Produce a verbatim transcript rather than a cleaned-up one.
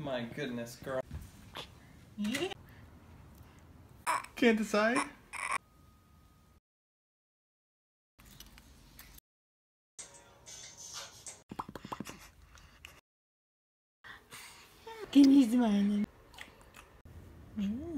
My goodness, girl. Yeah. Can't decide? Can you smile? Mm.